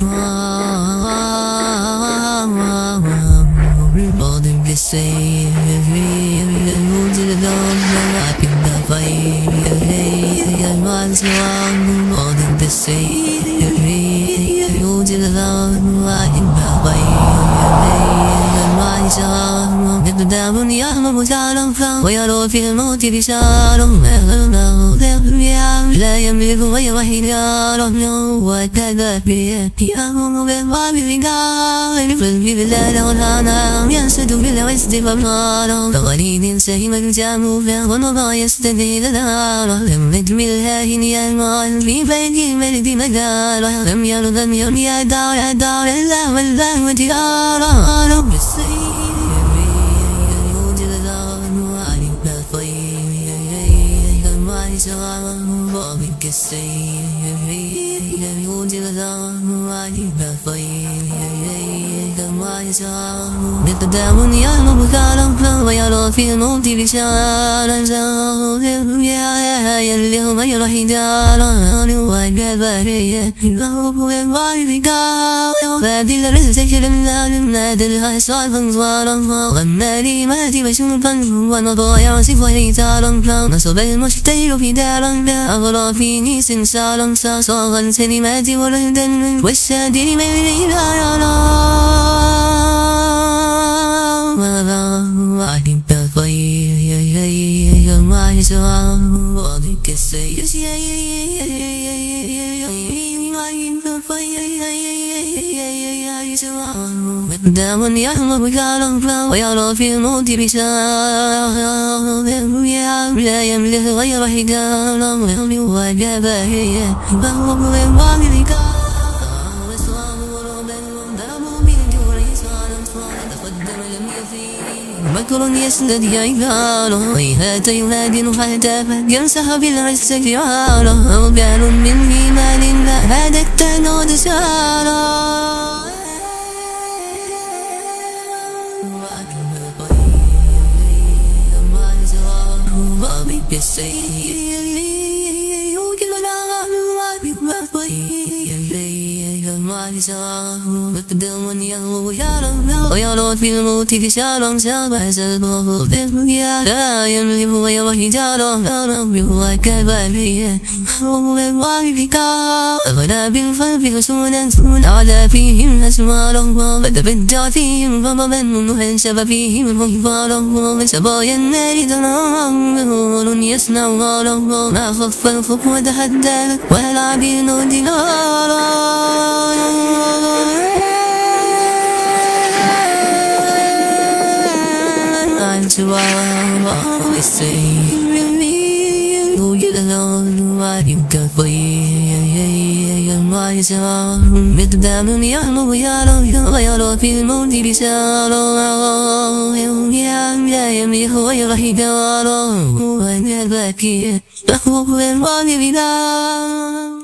Bothered to say moved to the dawn, I picked up I was long. Bothered to say moved to the dawn, I picked up the devil young was out of fun. We are all feeling motivation. لا يملك ويوحيد I don't know what that be. يوم ما بيقال في بالله والهنا ينسد بالوسط فبنار تغريد سهيم الجام فهو يستدي لدار لم يدمي الهاهن يمان في بيتي ملد مدار لم يرضى يا دار الله والله وتيارا Bobby say you did it all why you got for Let the devil young of God flow by all feel motivation and so yeah you my rahida you I never you know why we go that the realization that I saw from one of many motivation fun one of the see for it on so very much stay of it along the أغلى فيني سنسالم ساسوغا سلماتي ولدن والسادين ميلي لا وعدي بفاي ما يسوى وعدك السيس دامن يحمى بكالم فلا ويرى في الموت بشار لا يملك غير حجال ويملك وجبه فهو بمبالك مكر يسند يعيباله ويهات ينادن حتى ينسح بالعز جعاله وبال من إيمان لا هذا التنود ساله Bobby say you give it all but the one young we don't know I don't feel motivation on self as a bubble I am living away what he don't know you like I buy oh and why because but I've been fun because soon and soon all that him as well but the been him from a man who has ever been him from follow it's a boy and they don't know yes now all of ما خف الخوف وتحدى ولا بينو دينار So I always say you get alone what you got for you myself with the damn young we are all feel motivation yeah me who you he go I never care who and what you